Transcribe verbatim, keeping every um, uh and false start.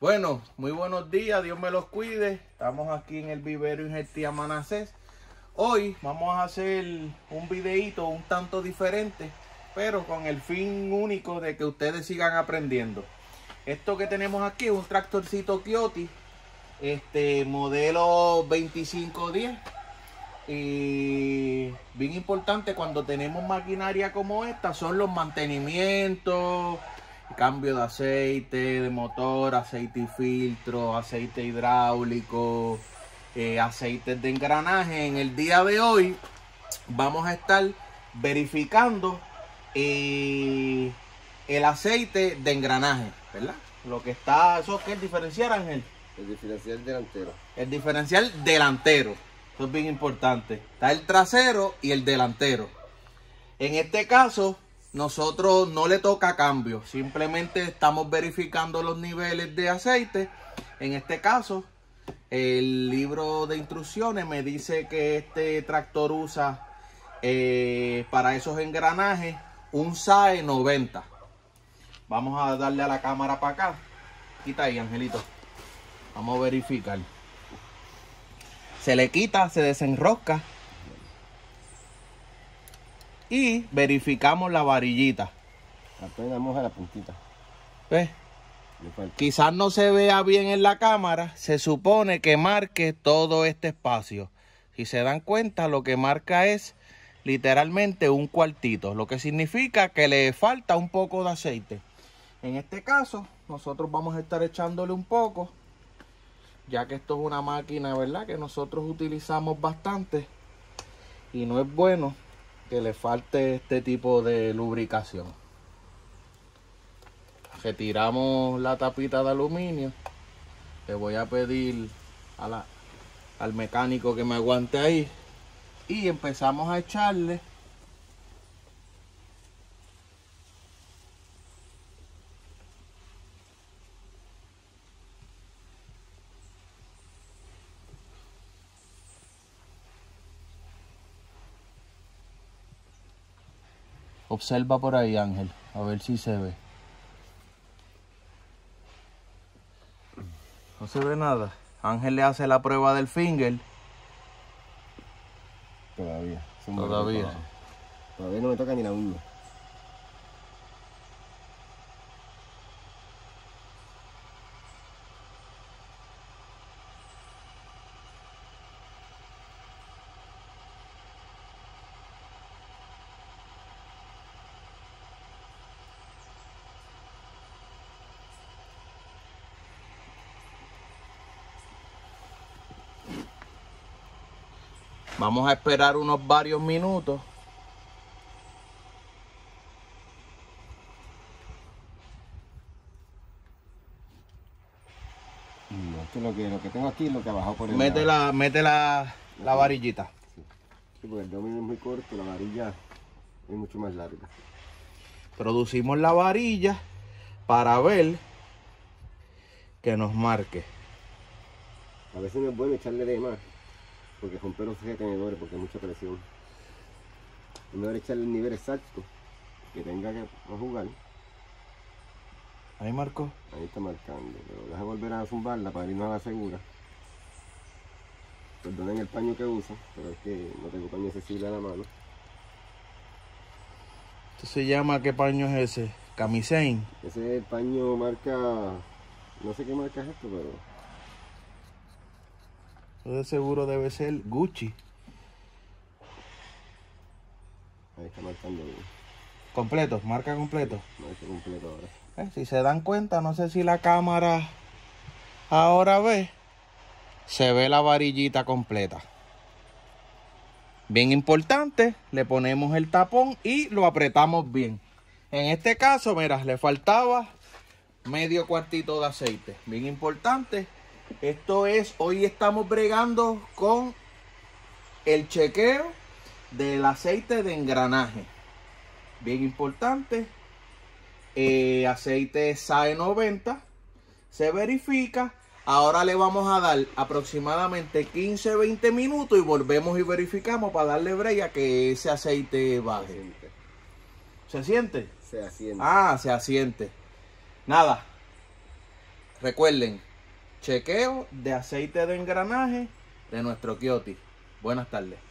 Bueno, muy buenos días, Dios me los cuide. Estamos aquí en el vivero Injertía Manasés. Hoy vamos a hacer un videíto un tanto diferente, pero con el fin único de que ustedes sigan aprendiendo. Esto que tenemos aquí es un tractorcito Kioti, este modelo veinticinco diez. Y bien importante cuando tenemos maquinaria como esta son los mantenimientos, cambio de aceite, de motor, aceite y filtro, aceite hidráulico, eh, aceites de engranaje. En el día de hoy vamos a estar verificando eh, el aceite de engranaje, ¿verdad? Lo que está, ¿eso qué es el diferencial, Ángel? El diferencial delantero. El diferencial delantero. Eso es bien importante. Está el trasero y el delantero. En este caso, nosotros no le toca cambio. Simplemente estamos verificando los niveles de aceite. En este caso, el libro de instrucciones me dice que este tractor usa eh, para esos engranajes un S A E noventa. Vamos a darle a la cámara para acá. Quita ahí, Angelito. Vamos a verificar. Se le quita, se desenrosca. Y verificamos la varillita. Apenas moja la puntita. ¿Ves? Quizás no se vea bien en la cámara. Se supone que marque todo este espacio. Si se dan cuenta, lo que marca es literalmente un cuartito. Lo que significa que le falta un poco de aceite. En este caso, nosotros vamos a estar echándole un poco, ya que esto es una máquina, ¿verdad?, que nosotros utilizamos bastante y no es bueno que le falte este tipo de lubricación. Retiramos la tapita de aluminio. Le voy a pedir a la, al mecánico que me aguante ahí y empezamos a echarle Observa por ahí, Ángel, a ver si se ve. No se ve nada. Ángel le hace la prueba del finger. Todavía. Todavía. Todavía no me toca ni la uña. Vamos a esperar unos varios minutos. No, esto es lo que, lo que tengo aquí es lo que ha bajado por el Mete lado. la, mete la, la varillita. Sí. Sí, porque el dominio es muy corto, la varilla es mucho más larga. Producimos la varilla para ver que nos marque. A veces no es bueno echarle de más, porque romper los retenedores porque hay mucha presión. Es mejor echarle el nivel exacto que tenga que jugar. Ahí marcó. Ahí está marcando, pero deja volver a zumbarla para irnos a la segura. Perdonen el paño que uso, pero es que no tengo paño accesible a la mano. Esto se llama, ¿qué paño es ese? Camisein. Ese es el paño marca, no sé qué marca es esto, pero De seguro debe ser Gucci. ahí está marcando bien. Completo, marca completo. Marca completo ahora. Eh, si se dan cuenta, no sé si la cámara ahora ve, se ve la varillita completa. Bien importante, le ponemos el tapón y lo apretamos bien. En este caso, mira, le faltaba medio cuartito de aceite. Bien importante. Esto es, hoy estamos bregando con el chequeo del aceite de engranaje. Bien importante. Eh, aceite S A E noventa. Se verifica. Ahora le vamos a dar aproximadamente quince a veinte minutos y volvemos y verificamos para darle break a que ese aceite baje. ¿Se siente? Se asienta. Ah, se asiente. Nada. recuerden, chequeo de aceite de engranaje de nuestro Kioti. Buenas tardes.